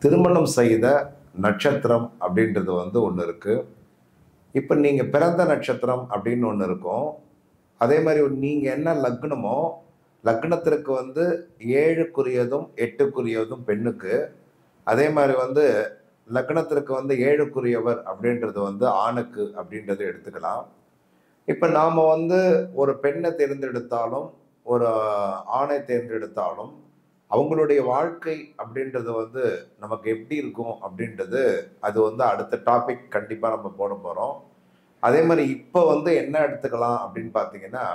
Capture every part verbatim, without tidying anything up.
திருமணம் செய்த நட்சத்திரம் அப்படின்றது வந்து ஒன்று இருக்குது. இப்போ நீங்கள் பிறந்த நட்சத்திரம் அப்படின்னு ஒன்று இருக்கும். அதே மாதிரி நீங்கள் என்ன லக்னமோ லக்னத்திற்கு வந்து ஏழுக்குரியதும் எட்டுக்குரியதும் பெண்ணுக்கு, அதே மாதிரி வந்து லக்னத்திற்கு வந்து ஏழுக்குரியவர் அப்படின்றது வந்து ஆணுக்கு அப்படின்றத எடுத்துக்கலாம். இப்போ நாம் வந்து ஒரு பெண்ணை தேர்ந்தெடுத்தாலும் ஒரு ஆணை தேர்ந்தெடுத்தாலும் அவங்களுடைய வாழ்க்கை அப்படின்றது வந்து நமக்கு எப்படி இருக்கும் அப்படின்றது அது வந்து அடுத்த டாபிக் கண்டிப்பாக நம்ம போட போகிறோம். அதே மாதிரி இப்போ வந்து என்ன எடுத்துக்கலாம் அப்படின்னு பார்த்தீங்கன்னா,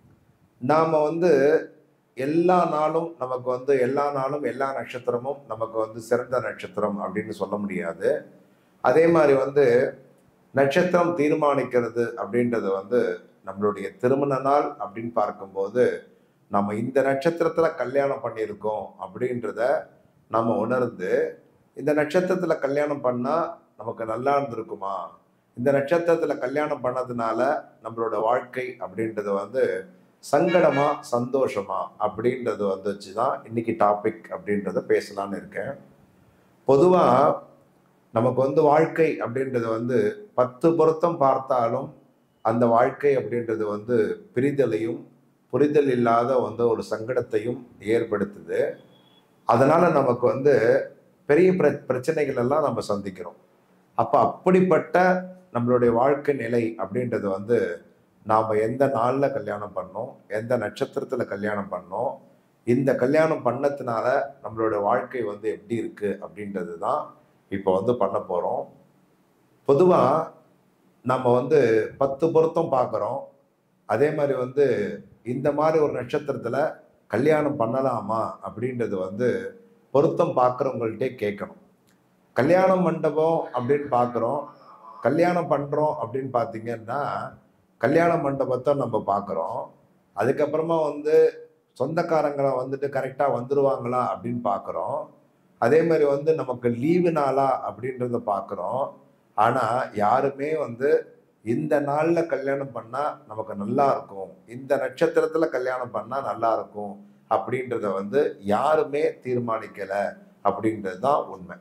நாம் வந்து எல்லா நாளும் நமக்கு வந்து எல்லா நாளும் எல்லா நட்சத்திரமும் நமக்கு வந்து சிறந்த நட்சத்திரம் அப்படின்னு சொல்ல முடியாது. அதே மாதிரி வந்து நட்சத்திரம் தீர்மானிக்கிறது அப்படின்றது வந்து நம்மளுடைய திருமண நாள் அப்படின்னு பார்க்கும்போது நம்ம இந்த நட்சத்திரத்தில் கல்யாணம் பண்ணியிருக்கோம் அப்படின்றத நம்ம உணர்ந்து, இந்த நட்சத்திரத்தில் கல்யாணம் பண்ணால் நமக்கு நல்லா இருந்திருக்குமா, இந்த நட்சத்திரத்தில் கல்யாணம் பண்ணதுனால நம்மளோட வாழ்க்கை அப்படின்றது வந்து சங்கடமா சந்தோஷமா அப்படின்றது வந்துச்சு தான் இன்னைக்கு டாபிக் அப்படின்றத பேசலான்னு இருக்கேன். பொதுவாக நமக்கு வந்து வாழ்க்கை அப்படின்றது வந்து பத்து பொருத்தம் பார்த்தாலும் அந்த வாழ்க்கை அப்படின்றது வந்து பிரிதலையும் புரிதல் இல்லாத வந்து ஒரு சங்கடத்தையும் ஏற்படுத்துது. அதனால நமக்கு வந்து பெரிய பிர பிரச்சனைகள் எல்லாம் நம்ம சந்திக்கிறோம். அப்போ அப்படிப்பட்ட நம்மளுடைய வாழ்க்கை நிலை அப்படின்றது வந்து நாம் எந்த நாளில் கல்யாணம் பண்ணோம், எந்த நட்சத்திரத்தில் கல்யாணம் பண்ணோம், இந்த கல்யாணம் பண்ணதுனால நம்மளோட வாழ்க்கை வந்து எப்படி இருக்குது அப்படின்றது தான் இப்போ வந்து பண்ண போகிறோம். பொதுவாக நம்ம வந்து பத்து பொருத்தம் பார்க்குறோம். அதே மாதிரி வந்து இந்த மாதிரி ஒரு நட்சத்திரத்தில் கல்யாணம் பண்ணலாமா அப்படின்றது வந்து பொருத்தம் பார்க்குறவங்கள்ட்டே கேட்கணும். கல்யாண மண்டபம் அப்படின்னு பார்க்குறோம், கல்யாணம் பண்ணுறோம் அப்படின்னு பார்த்தீங்கன்னா கல்யாண மண்டபத்தை நம்ம பார்க்குறோம். அதுக்கப்புறமா வந்து சொந்தக்காரங்களை வந்துட்டு கரெக்டாக வந்துடுவாங்களா அப்படின்னு பார்க்குறோம். அதே மாதிரி வந்து நமக்கு லீவு நாளா அப்படின்றத பார்க்குறோம். ஆனால் யாருமே வந்து இந்த நாளில் கல்யாணம் பண்ணால் நமக்கு நல்லா இருக்கும், இந்த நட்சத்திரத்தில் கல்யாணம் பண்ணால் நல்லா இருக்கும் அப்படின்றத வந்து யாருமே தீர்மானிக்கலை அப்படின்றது தான் உண்மை.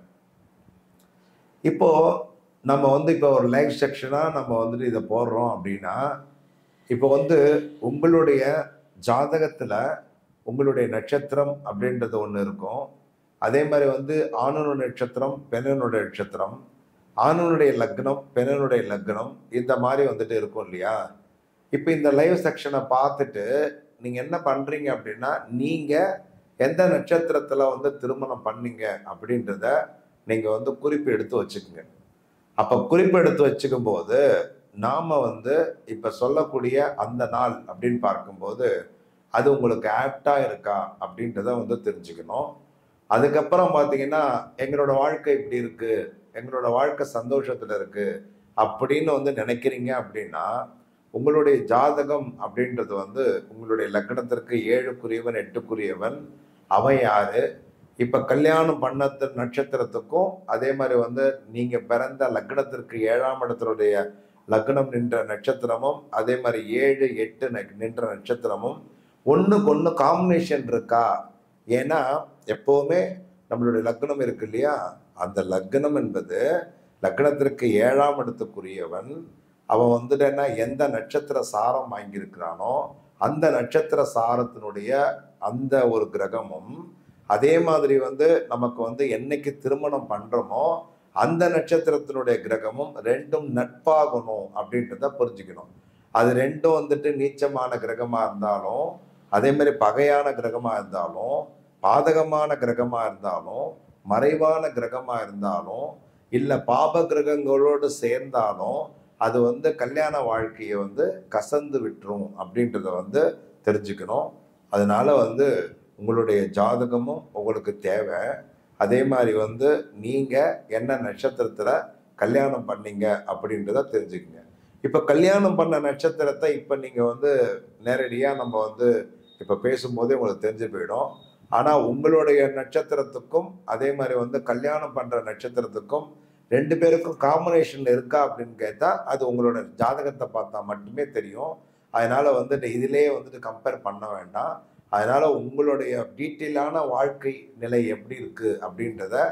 இப்போ நம்ம வந்து இப்போ ஒரு லைவ் செக்ஷனாக நம்ம வந்துட்டு இதை போடுறோம் அப்படின்னா, இப்போ வந்து உங்களுடைய ஜாதகத்தில் உங்களுடைய நட்சத்திரம் அப்படின்றது ஒன்று இருக்கும். அதே மாதிரி வந்து ஆணுனுடைய நட்சத்திரம் பெண்ணுடைய நட்சத்திரம், ஆணுனுடைய லக்னம் பெண்ணுடைய லக்னம், இந்த மாதிரி வந்துட்டு இருக்கும் இல்லையா. இப்போ இந்த லைவ் செக்ஷனை பார்த்துட்டு நீங்கள் என்ன பண்ணுறீங்க அப்படின்னா, நீங்கள் எந்த நட்சத்திரத்தில் வந்து திருமணம் பண்ணீங்க அப்படின்றத நீங்கள் வந்து குறிப்பு எடுத்து வச்சுக்கோங்க. அப்போ குறிப்பு எடுத்து வச்சுக்கும் போது நாம் வந்து இப்போ சொல்லக்கூடிய அந்த நாள் அப்படின்னு பார்க்கும்போது அது உங்களுக்கு ஆப்டாக இருக்கா அப்படின்றத வந்து தெரிஞ்சுக்கணும். அதுக்கப்புறம் பார்த்தீங்கன்னா எங்களோட வாழ்க்கை இப்படி இருக்குது, எங்களோட வாழ்க்கை சந்தோஷத்தில் இருக்குது அப்படின்னு வந்து நினைக்கிறீங்க அப்படின்னா, உங்களுடைய ஜாதகம் அப்படின்றது வந்து உங்களுடைய லக்னத்திற்கு ஏழுக்குரியவன் எட்டுக்குரியவன் அவன் யாரு, இப்போ கல்யாணம் பண்ண நட்சத்திரத்துக்கும் அதே மாதிரி வந்து நீங்கள் பிறந்த லக்னத்திற்கு ஏழாம் இடத்தினுடைய லக்னம் நின்ற நட்சத்திரமும் அதே மாதிரி ஏழு எட்டு நின்ற நட்சத்திரமும் ஒன்றுக்கு ஒன்று காம்பினேஷன் இருக்கா. ஏன்னா எப்போவுமே நம்மளுடைய லக்னம் இருக்கு இல்லையா, அந்த லக்னம் என்பது லக்னத்திற்கு ஏழாம் இடத்துக்குரியவன் அவன் வந்துட்டேன்னா எந்த நட்சத்திர சாரம் வாங்கியிருக்கிறானோ அந்த நட்சத்திர சாரத்தினுடைய அந்த ஒரு கிரகமும், அதே மாதிரி வந்து நமக்கு வந்து என்னைக்கு திருமணம் பண்ணுறோமோ அந்த நட்சத்திரத்தினுடைய கிரகமும் ரெண்டும் நட்பாகணும் அப்படின்றத புரிஞ்சுக்கணும். அது ரெண்டும் வந்துட்டு நீச்சமான கிரகமாக இருந்தாலும், அதே மாதிரி பகையான கிரகமாக இருந்தாலும், பாதகமான கிரகமாக இருந்தாலும், மறைவான கிரகமாக இருந்தாலும், இல்லை பாப கிரகங்களோடு சேர்ந்தாலும் அது வந்து கல்யாண வாழ்க்கையை வந்து கசந்து விட்டுரும் அப்படின்றத வந்து தெரிஞ்சுக்கணும். அதனால வந்து உங்களுடைய ஜாதகமும் உங்களுக்கு தேவை. அதே மாதிரி வந்து நீங்கள் என்ன நட்சத்திரத்தில் கல்யாணம் பண்ணீங்க அப்படின்றத தெரிஞ்சுக்கங்க. இப்போ கல்யாணம் பண்ண நட்சத்திரத்தை இப்போ நீங்கள் வந்து நேரடியாக நம்ம வந்து இப்போ பேசும்போதே உங்களுக்கு தெரிஞ்சு போயிடும். ஆனால் உங்களுடைய நட்சத்திரத்துக்கும் அதே மாதிரி வந்து கல்யாணம் பண்ணுற நட்சத்திரத்துக்கும் ரெண்டு பேருக்கும் காம்பினேஷன் இருக்கா அப்படின்னு கேட்டால் அது உங்களோட ஜாதகத்தை பார்த்தா மட்டுமே தெரியும். அதனால் வந்துட்டு இதிலே வந்துட்டு கம்பேர் பண்ண வேண்டாம். அதனால் உங்களுடைய டீட்டெயிலான வாழ்க்கை நிலை எப்படி இருக்குது அப்படின்றத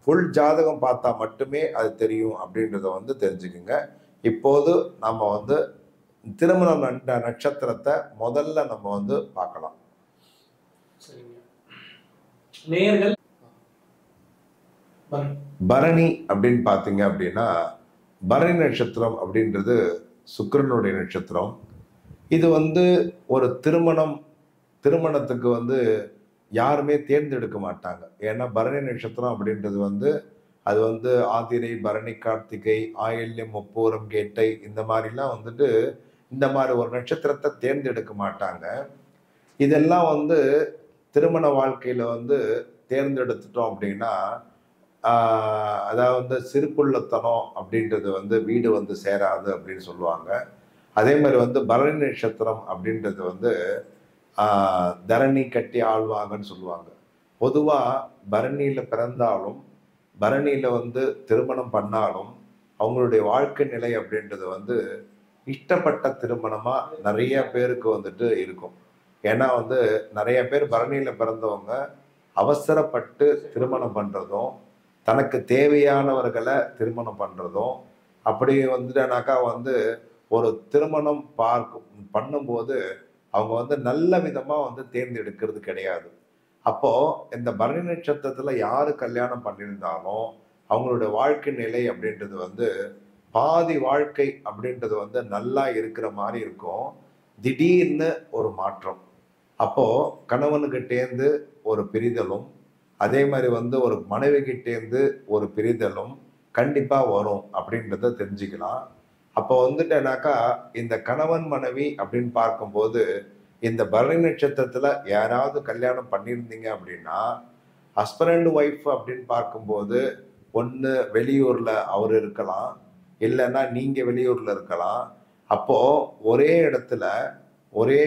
ஃபுல் ஜாதகம் பார்த்தா மட்டுமே அது தெரியும் அப்படின்றத வந்து தெரிஞ்சுக்குங்க. இப்போது நம்ம வந்து திருமணம் நண்ட நட்சத்திரத்தை முதல்ல நம்ம வந்து பார்க்கலாம். நேயர்கள் பரணி அப்படின்னு பார்த்தீங்க அப்படின்னா, பரணி நட்சத்திரம் அப்படின்றது சுக்கிரனுடைய நட்சத்திரம். இது வந்து ஒரு திருமணம் திருமணத்துக்கு வந்து யாருமே தேர்ந்தெடுக்க மாட்டாங்க. ஏன்னா பரணி நட்சத்திரம் அப்படின்றது வந்து அது வந்து ஆதிரை, பரணி, கார்த்திகை, ஆயில்யம், முப்பூரம், கேட்டை இந்த மாதிரிலாம் வந்துட்டு இந்த மாதிரி ஒரு நட்சத்திரத்தை தேர்ந்தெடுக்க மாட்டாங்க. இதெல்லாம் வந்து திருமண வாழ்க்கையில வந்து தேர்ந்தெடுத்துட்டோம் அப்படின்னா ஆஹ் அதாவது வந்து சிறுபுள்ளத்தனம் அப்படின்றது வந்து வீடு வந்து சேராது அப்படின்னு சொல்லுவாங்க. அதே மாதிரி வந்து பரணி நட்சத்திரம் அப்படின்றது வந்து ஆஹ் தரணி கட்டி ஆழ்வாங்கன்னு சொல்லுவாங்க. பொதுவா பரணியில பிறந்தாலும் பரணியில வந்து திருமணம் பண்ணாலும் அவங்களுடைய வாழ்க்கை நிலை அப்படின்றது வந்து இஷ்டப்பட்ட திருமணமா நிறைய பேருக்கு வந்துட்டு இருக்கும். ஏன்னா வந்து நிறைய பேர் பரணியில பிறந்தவங்க அவசரப்பட்டு திருமணம் பண்றதும் தனக்கு தேவையானவர்களை திருமணம் பண்றதும் அப்படி வந்துட்டானாக்கா வந்து ஒரு திருமணம் பார்க்கும் பண்ணும்போது அவங்க வந்து நல்ல விதமா வந்து தேர்ந்தெடுக்கிறது கிடையாது. அப்போ இந்த பரணி நட்சத்திரத்துல யாரு கல்யாணம் பண்ணியிருந்தாலும் அவங்களுடைய வாழ்க்கை நிலை அப்படின்றது வந்து பாதி வாழ்க்கை அப்படின்றது வந்து நல்லா இருக்கிற மாதிரி இருக்கும். திடீர்னு ஒரு மாற்றம். அப்போ கணவனுக்கிட்டேந்து ஒரு பிரிதலும் அதே மாதிரி வந்து ஒரு மனைவி கிட்டேருந்து ஒரு பிரிதலும் கண்டிப்பா வரும் அப்படின்றத தெரிஞ்சுக்கலாம். அப்போ வந்துட்டேனாக்கா இந்த கணவன் மனைவி அப்படின்னு பார்க்கும்போது இந்த பரணி நட்சத்திரத்துல யாராவது கல்யாணம் பண்ணியிருந்தீங்க அப்படின்னா ஹஸ்பண்ட் அண்ட் ஒய்ஃப் அப்படின்னு பார்க்கும்போது ஒன்று வெளியூர்ல அவர் இருக்கலாம், இல்லைன்னா நீங்க வெளியூர்ல இருக்கலாம். அப்போ ஒரே இடத்துல ஒரே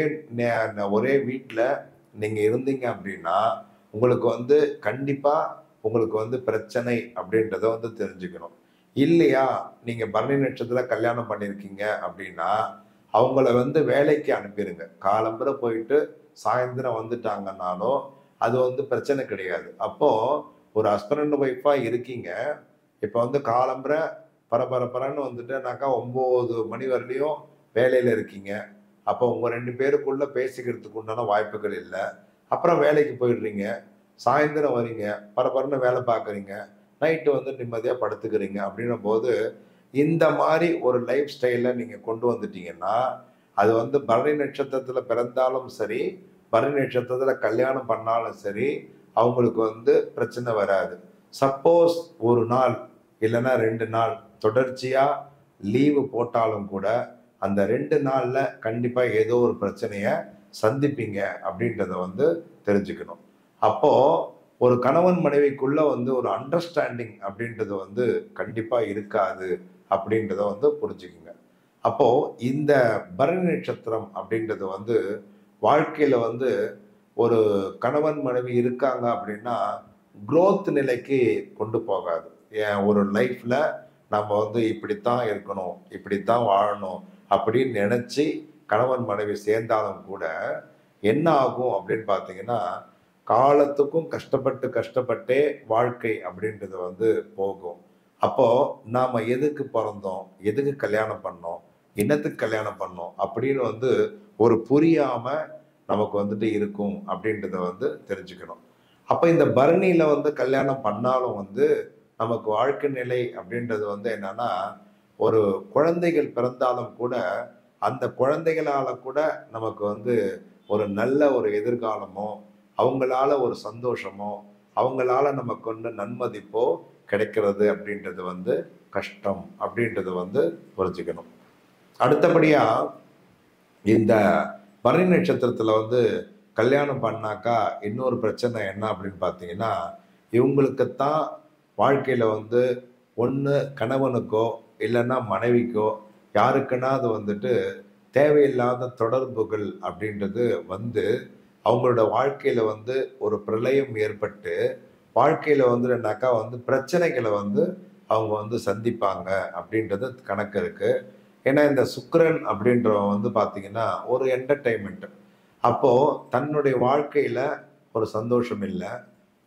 ஒரே வீட்டில் நீங்க இருந்தீங்க அப்படின்னா உங்களுக்கு வந்து கண்டிப்பா உங்களுக்கு வந்து பிரச்சனை அப்படின்றத வந்து தெரிஞ்சுக்கணும். இல்லையா நீங்க பரணி நட்சத்திரத்துல கல்யாணம் பண்ணியிருக்கீங்க அப்படின்னா அவங்கள வந்து வேலைக்கு அனுப்பிடுங்க. காலம்புற போயிட்டு சாயந்தரம் வந்துட்டாங்கன்னாலும் அது வந்து பிரச்சனை கிடையாது. அப்போ ஒரு ஹஸ்பண்ட் அண்ட் ஒய்ஃபா இருக்கீங்க. இப்போ வந்து காலம்புற பரபரப்பரன்னு வந்துட்டுனாக்கா ஒன்பது மணி வரலையும் வேலையில இருக்கீங்க. அப்போ உங்க ரெண்டு பேருக்குள்ள பேசிக்கிறதுக்கு உண்டான வாய்ப்புகள் இல்லை. அப்புறம் வேலைக்கு போயிடுறீங்க, சாயந்தரம் வரீங்க, பரபரன்னு வேலை பார்க்குறீங்க, நைட்டு வந்து நிம்மதியாக படுத்துக்கிறீங்க. அப்படின்னும் போது இந்த மாதிரி ஒரு லைஃப் ஸ்டைலை நீங்கள் கொண்டு வந்துட்டீங்கன்னா அது வந்து பரணி நட்சத்திரத்தில் பிறந்தாலும் சரி, பரணி நட்சத்திரத்தில் கல்யாணம் பண்ணாலும் சரி அவங்களுக்கு வந்து பிரச்சனை வராது. சப்போஸ் ஒரு நாள் இல்லைன்னா ரெண்டு நாள் தொடர்ச்சியாக லீவு போட்டாலும் கூட அந்த ரெண்டு நாளில் கண்டிப்பாக ஏதோ ஒரு பிரச்சனையை சந்திப்பீங்க அப்படின்றத வந்து தெரிஞ்சுக்கணும். அப்போ ஒரு கணவன் மனைவிக்குள்ள வந்து ஒரு அண்டர்ஸ்டாண்டிங் அப்படின்றது வந்து கண்டிப்பா இருக்காது அப்படின்றத வந்து புரிஞ்சுக்குங்க. அப்போ இந்த பரணி நட்சத்திரம் அப்படின்றது வந்து வாழ்க்கையில வந்து ஒரு கணவன் மனைவி இருக்காங்க அப்படின்னா குரோத் நிலைக்கு கொண்டு போகாது. ஏன் ஒரு லைஃப்ல நம்ம வந்து இப்படித்தான் இருக்கணும், இப்படித்தான் வாழணும் அப்படின்னு நினைச்சு கணவன் மனைவி சேர்ந்தாலும் கூட என்ன ஆகும் அப்படின்னு பார்த்தீங்கன்னா காலத்துக்கும் கஷ்டப்பட்டு கஷ்டப்பட்டே வாழ்க்கை அப்படின்றது வந்து போகும். அப்போ நாம எதுக்கு பிறந்தோம், எதுக்கு கல்யாணம் பண்ணோம், என்னத்துக்கு கல்யாணம் பண்ணோம் அப்படின்னு வந்து ஒரு புரியாம நமக்கு வந்துட்டு இருக்கும் அப்படின்றத வந்து தெரிஞ்சுக்கணும். அப்ப இந்த பரணியில வந்து கல்யாணம் பண்ணாலும் வந்து நமக்கு வாழ்க்கை நிலை அப்படின்றது வந்து என்னன்னா ஒரு குழந்தைகள் பிறந்தாலும் கூட அந்த குழந்தைகளால கூட நமக்கு வந்து ஒரு நல்ல ஒரு எதிர்காலமோ அவங்களால ஒரு சந்தோஷமோ அவங்களால நமக்கு வந்து நன்மதிப்போ கிடைக்கிறது அப்படின்றது வந்து கஷ்டம் அப்படின்றது வந்து புரிஞ்சுக்கணும். அடுத்தபடியா இந்த பரணி நட்சத்திரத்துல வந்து கல்யாணம் பண்ணாக்கா இன்னொரு பிரச்சனை என்ன அப்படின்னு பார்த்தீங்கன்னா இவங்களுக்குத்தான் வாழ்க்கையில வந்து ஒன்று கணவனுக்கோ இல்லைன்னா மனைவிக்கோ யாருக்குன்னா அது வந்துட்டு தேவையில்லாத தொடர்புகள் அப்படின்றது வந்து அவங்களோட வாழ்க்கையில வந்து ஒரு பிரளயம் ஏற்பட்டு வாழ்க்கையில வந்து என்னக்கா வந்து பிரச்சனைகளை வந்து அவங்க வந்து சந்திப்பாங்க அப்படின்றது கணக்கு இருக்கு. ஏன்னா இந்த சுக்கிரன் அப்படின்றவன் வந்து பார்த்தீங்கன்னா ஒரு என்டர்டைன்மெண்ட். அப்போ தன்னுடைய வாழ்க்கையில ஒரு சந்தோஷம் இல்லை,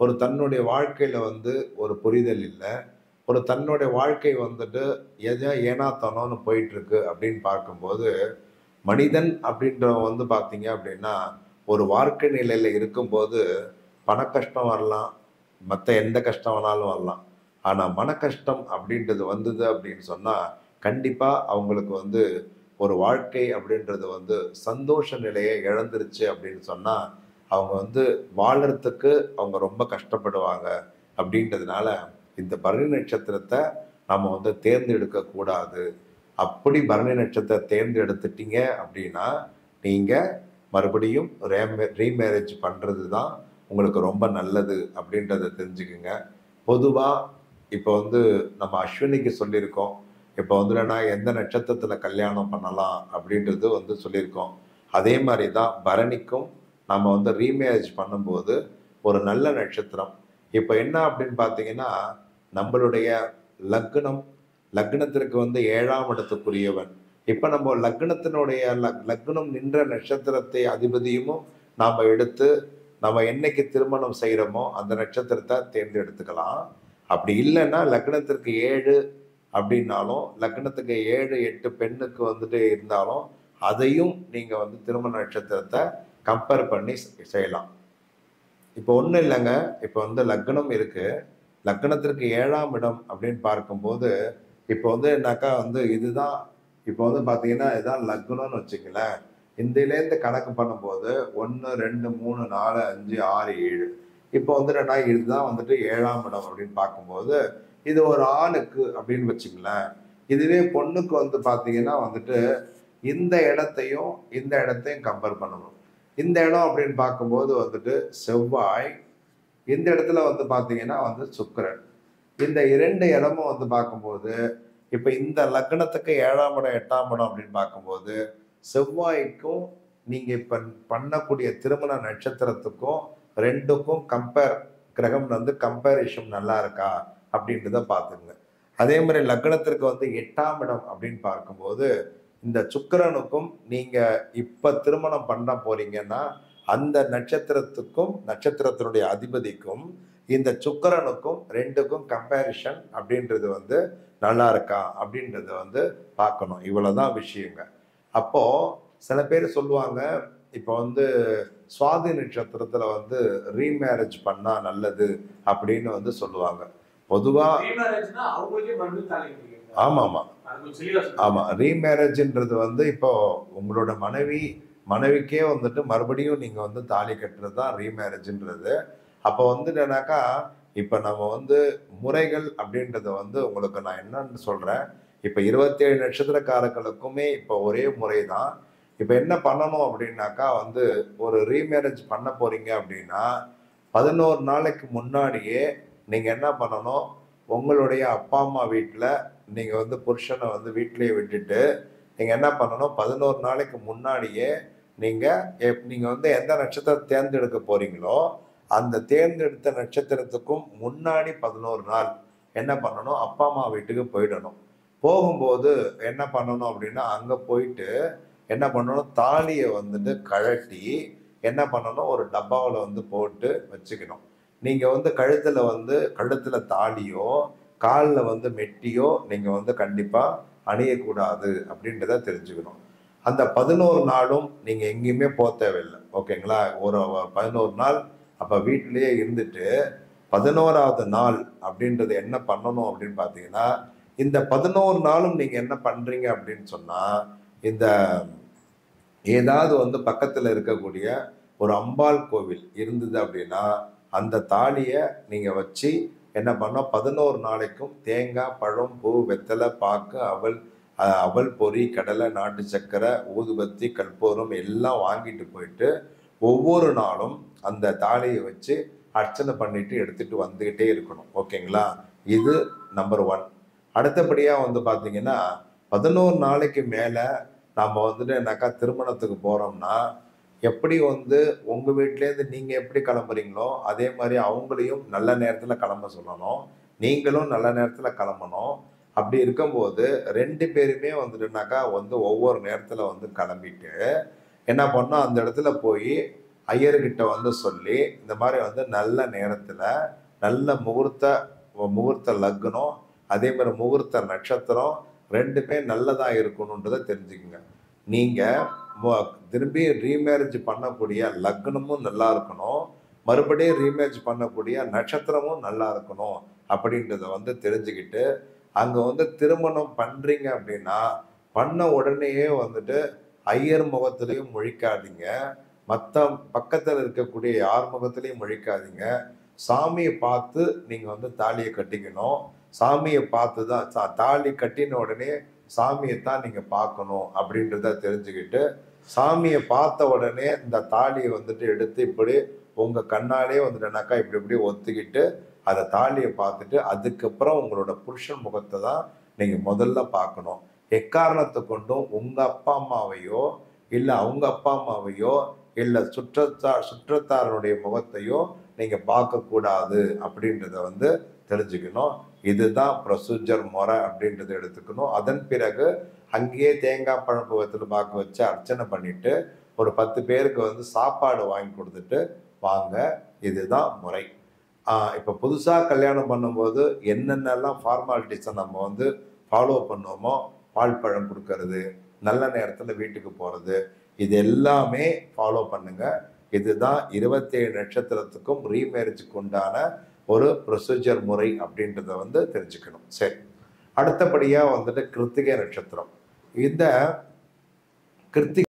ஒரு தன்னுடைய வாழ்க்கையில் வந்து ஒரு புரிதல் இல்லை, ஒரு தன்னுடைய வாழ்க்கை வந்துட்டு எதோ ஏனாத்தானோன்னு போயிட்டுருக்கு அப்படின்னு பார்க்கும்போது, மனிதன் அப்படின்றவன் வந்து பார்த்தீங்க அப்படின்னா, ஒரு வாழ்க்கை நிலையில் இருக்கும்போது பண கஷ்டம் வரலாம், மற்ற எந்த கஷ்டம் வேணாலும் வரலாம். ஆனால் மன கஷ்டம் அப்படின்றது வந்தது அப்படின்னு சொன்னால், கண்டிப்பாக அவங்களுக்கு வந்து ஒரு வாழ்க்கை அப்படின்றது வந்து சந்தோஷ நிலையை இழந்துருச்சு அப்படின்னு சொன்னால், அவங்க வந்து வாழறதுக்கு அவங்க ரொம்ப கஷ்டப்படுவாங்க. அப்படின்றதுனால இந்த பரணி நட்சத்திரத்தை நம்ம வந்து தேர்ந்தெடுக்கக்கூடாது. அப்படி பரணி நட்சத்திரத்தை தேர்ந்தெடுத்துட்டீங்க அப்படின்னா, நீங்கள் மறுபடியும் ரேமே ரீமேரேஜ் பண்ணுறது தான் உங்களுக்கு ரொம்ப நல்லது அப்படின்றத தெரிஞ்சுக்குங்க. பொதுவாக இப்போ வந்து நம்ம அஸ்வினிக்கு சொல்லியிருக்கோம். இப்போ வந்து என்னன்னா எந்த நட்சத்திரத்தில் கல்யாணம் பண்ணலாம் அப்படின்றது வந்து சொல்லியிருக்கோம். அதே மாதிரி தான் பரணிக்கும் நம்ம வந்து ரீமேரேஜ் பண்ணும்போது ஒரு நல்ல நட்சத்திரம். இப்போ என்ன அப்படின்னு பார்த்தீங்கன்னா, நம்மளுடைய லக்னம் லக்னத்திற்கு வந்து ஏழாம் இடத்துக்குரியவன். இப்போ நம்ம லக்னத்தினுடைய லக் லக்னம் நின்ற நட்சத்திரத்தை அதிபதியும் நாம் எடுத்து நம்ம என்னைக்கு திருமணம் செய்கிறோமோ அந்த நட்சத்திரத்தை தேர்ந்தெடுத்துக்கலாம். அப்படி இல்லைன்னா லக்னத்திற்கு ஏழு அப்படின்னாலும், லக்னத்துக்கு ஏழு எட்டு பெண்ணுக்கு வந்துட்டு இருந்தாலும், அதையும் நீங்கள் வந்து திருமண நட்சத்திரத்தை கம்பேர் பண்ணி செய்யலாம். இப்போ ஒன்றும் இல்லைங்க, இப்போ வந்து லக்னம் இருக்கு, லக்னத்திற்கு ஏழாம் இடம் அப்படின்னு பார்க்கும்போது, இப்போ வந்து என்னாக்கா வந்து இதுதான் இப்போ வந்து பார்த்தீங்கன்னா இதுதான் லக்னம்னு வச்சுக்கங்களேன். இதிலேருந்து கணக்கு பண்ணும்போது ஒன்று ரெண்டு மூணு நாலு அஞ்சு ஆறு ஏழு, இப்போ வந்து என்னன்னா இதுதான் வந்துட்டு ஏழாம் இடம் அப்படின்னு பார்க்கும்போது, இது ஒரு ஆணுக்கு அப்படின்னு வச்சுங்களேன். இதுவே பொண்ணுக்கு வந்து பார்த்தீங்கன்னா வந்துட்டு இந்த இடத்தையும் இந்த இடத்தையும் கம்பேர் பண்ணணும். இந்த இடம் அப்படின்னு பார்க்கும்போது வந்துட்டு செவ்வாய், இந்த இடத்துல வந்து பார்த்தீங்கன்னா வந்து சுக்கிரன். இந்த இரண்டு இடமும் வந்து பார்க்கும்போது, இப்போ இந்த லக்னத்துக்கு ஏழாம் இடம் எட்டாம் இடம் அப்படின்னு பார்க்கும்போது, செவ்வாய்க்கும் நீங்கள் இப்போ பண்ணக்கூடிய திருமண நட்சத்திரத்துக்கும் ரெண்டுக்கும் கம்பேர், கிரகம் வந்து கம்பேரிஷன் நல்லா இருக்கா அப்படின்றத பார்த்துங்க. அதே மாதிரி லக்னத்திற்கு வந்து எட்டாம் இடம் அப்படின்னு பார்க்கும்போது, இந்த சுக்கிரனுக்கும் நீங்கள் இப்போ திருமணம் பண்ண போறீங்கன்னா அந்த நட்சத்திரத்துக்கும் நட்சத்திரத்தினுடைய அதிபதிக்கும் இந்த சுக்கிரனுக்கும் ரெண்டுக்கும் கம்பேரிஷன் அப்படின்றது வந்து நல்லா இருக்கா அப்படின்றத வந்து பார்க்கணும். இவ்வளவுதான் விஷயங்க. அப்போ சில பேர் சொல்லுவாங்க, இப்போ வந்து சுவாதி நட்சத்திரத்துல வந்து ரீமேரேஜ் பண்ணா நல்லது அப்படின்னு வந்து சொல்லுவாங்க. பொதுவா ஆமா ஆமா ஆமா ரீமேரேஜ்ன்றது வந்து இப்போ உங்களோட மனைவி மனைவிக்கே வந்துட்டு மறுபடியும் நீங்க வந்து தாலி கட்டுறது தான் ரீமேரேஜ்ன்றது. அப்போ வந்து என்னன்னாக்கா, இப்போ நம்ம வந்து முறைகள் அப்படின்றத வந்து உங்களுக்கு நான் என்னன்னு சொல்றேன். இப்போ இருபத்தி ஏழு நட்சத்திரக்காரர்களுக்குமே இப்போ ஒரே முறை தான். இப்போ என்ன பண்ணணும் அப்படின்னாக்கா வந்து ஒரு ரீமேரேஜ் பண்ண போறீங்க அப்படின்னா, பதினோரு நாளைக்கு முன்னாடியே நீங்க என்ன பண்ணணும், உங்களுடைய அப்பா அம்மா வீட்டில் நீங்க வந்து புருஷனை வந்து வீட்டிலேயே விட்டுட்டு நீங்க என்ன பண்ணணும், பதினோரு நாளைக்கு முன்னாடியே நீங்க நீங்க வந்து எந்த நட்சத்திரத்தை தேர்ந்தெடுக்க போறீங்களோ அந்த தேர்ந்தெடுத்த நட்சத்திரத்துக்கும் முன்னாடி பதினோரு நாள் என்ன பண்ணணும், அப்பா அம்மா வீட்டுக்கு போயிடணும். போகும்போது என்ன பண்ணணும் அப்படின்னா, அங்கே போயிட்டு என்ன பண்ணணும், தாலியை வந்துட்டு கழட்டி என்ன பண்ணணும், ஒரு டப்பாவில் வந்து போட்டு வச்சுக்கணும். நீங்கள் வந்து கழுத்தில் வந்து கழுத்தில் தாலியோ காலில் வந்து மெட்டியோ நீங்கள் வந்து கண்டிப்பாக அணியக்கூடாது அப்படின்றத தெரிஞ்சுக்கணும். அந்த பதினோரு நாளும் நீங்கள் எங்கேயுமே போக தேவையில்லை. ஓகேங்களா? ஒரு பதினோரு நாள் அப்போ வீட்டிலேயே இருந்துட்டு பதினோராவது நாள் அப்படின்றது என்ன பண்ணணும் அப்படின்னு பார்த்தீங்கன்னா, இந்த பதினோரு நாளும் நீங்கள் என்ன பண்ணுறீங்க அப்படின்னு சொன்னால், இந்த ஏதாவது வந்து பக்கத்தில் இருக்கக்கூடிய ஒரு அம்பாள் கோவில் இருந்தது அப்படின்னா அந்த தாலியை நீங்கள் வச்சு என்ன பண்ணோம், பதினோரு நாளைக்கும் தேங்காய் பழம் பூ வெத்தலை பாக்கு அவல் அவல் பொரி கடலை நாட்டு சர்க்கரை ஊதுபத்தி கற்பூரம் எல்லாம் வாங்கிட்டு போயிட்டு ஒவ்வொரு நாளும் அந்த தாலியை வச்சு அர்ச்சனை பண்ணிட்டு எடுத்துட்டு வந்துகிட்டே இருக்கணும். ஓகேங்களா? இது நம்பர் ஒன். அடுத்தபடியாக வந்து பார்த்தீங்கன்னா, பதினோரு நாளைக்கு மேலே நாம் வந்துட்டு என்னக்கா திருமணத்துக்கு போகிறோம்னா, எப்படி வந்து உங்கள் வீட்டிலேருந்து நீங்கள் எப்படி கிளம்புறீங்களோ அதே மாதிரி அவங்களையும் நல்ல நேரத்தில் கிளம்ப சொல்லணும், நீங்களும் நல்ல நேரத்தில் கிளம்பணும். அப்படி இருக்கும்போது ரெண்டு பேருமே வந்துட்டுனாக்கா வந்து ஒவ்வொரு நேரத்தில் வந்து கிளம்பிட்டு என்ன பண்ணோம், அந்த இடத்துல போய் ஐயர்கிட்ட வந்து சொல்லி இந்த மாதிரி வந்து நல்ல நேரத்தில் நல்ல முகூர்த்த முகூர்த்த லக்னம் அதே மாதிரி முகூர்த்த நட்சத்திரம் ரெண்டுமே நல்லதாக இருக்கணுன்றதை தெரிஞ்சுக்குங்க. நீங்கள் திரும்பி ரீமேரேஜ் பண்ணக்கூடிய லக்னமும் நல்லா இருக்கணும், மறுபடியும் ரீமேரேஜ் பண்ணக்கூடிய நட்சத்திரமும் நல்லா இருக்கணும் அப்படின்றத வந்து தெரிஞ்சுக்கிட்டு அங்கே வந்து திருமணம் பண்ணுறீங்க அப்படின்னா பண்ண உடனேயே வந்துட்டு ஐயர் முகத்திலையும் முழிக்காதீங்க, மற்ற பக்கத்தில் இருக்கக்கூடிய யார் முகத்திலையும் முழிக்காதீங்க. சாமியை பார்த்து நீங்கள் வந்து தாலியை கட்டிக்கணும். சாமியை பார்த்து தான் தாலி கட்டின உடனே சாமியை தான் நீங்கள் பார்க்கணும் அப்படின்றத தெரிஞ்சுக்கிட்டு சாமியை பார்த்த உடனே இந்த தாலியை வந்துட்டு எடுத்து இப்படி உங்கள் கண்ணாலே வந்துட்டுனாக்கா இப்படி இப்படி ஒத்துக்கிட்டு அதை தாலியை பார்த்துட்டு அதுக்கப்புறம் உங்களோட புருஷன் முகத்தை தான் நீங்கள் முதல்ல பார்க்கணும். எக்காரணத்தை கொண்டும் உங்கள் அப்பா அம்மாவையோ இல்லை அவங்க அப்பா அம்மாவையோ இல்லை சுற்றத்தா சுற்றத்தாரனுடைய முகத்தையோ நீங்கள் பார்க்கக்கூடாது அப்படின்றத வந்து தெரிஞ்சுக்கணும். இதுதான் ப்ரொசீஜர் முறை அப்படின்றத எடுத்துக்கணும். அதன் பிறகு அங்கேயே தேங்காய் பழம்புவத்தில் பார்க்க வச்சு அர்ச்சனை பண்ணிட்டு ஒரு பத்து பேருக்கு வந்து சாப்பாடு வாங்கி கொடுத்துட்டு வாங்க. இதுதான் முறை. இப்போ புதுசாக கல்யாணம் பண்ணும்போது என்னென்னலாம் ஃபார்மாலிட்டிஸை நம்ம வந்து ஃபாலோ பண்ணுவோமோ, பால் பழம் கொடுக்கறது, நல்ல நேரத்தில் வீட்டுக்கு போகிறது, இது எல்லாமே ஃபாலோ பண்ணுங்க. இதுதான் இருபத்தேழு நட்சத்திரத்துக்கும் ரீமேரேஜுக்கு உண்டான ஒரு ப்ரொசீஜர் முறை அப்படின்றத வந்து தெரிஞ்சுக்கணும். சரி, அடுத்தபடியாக வந்துட்டு கிருத்திகை நட்சத்திரம். இந்த கிருத்திகை